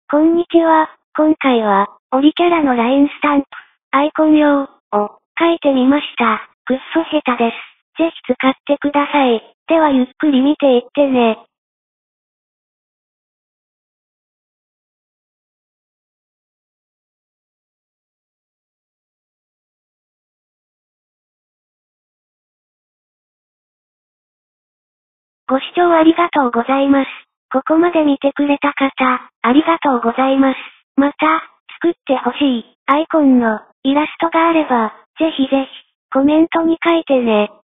こんにちは。今回は、オリキャラの LINE スタンプ、アイコン用を書いてみました。くっそ下手です。ぜひ使ってください。ではゆっくり見ていってね。ご視聴ありがとうございます。ここまで見てくれた方、ありがとうございます。また、作ってほしいアイコンのイラストがあれば、ぜひぜひ、コメントに書いてね。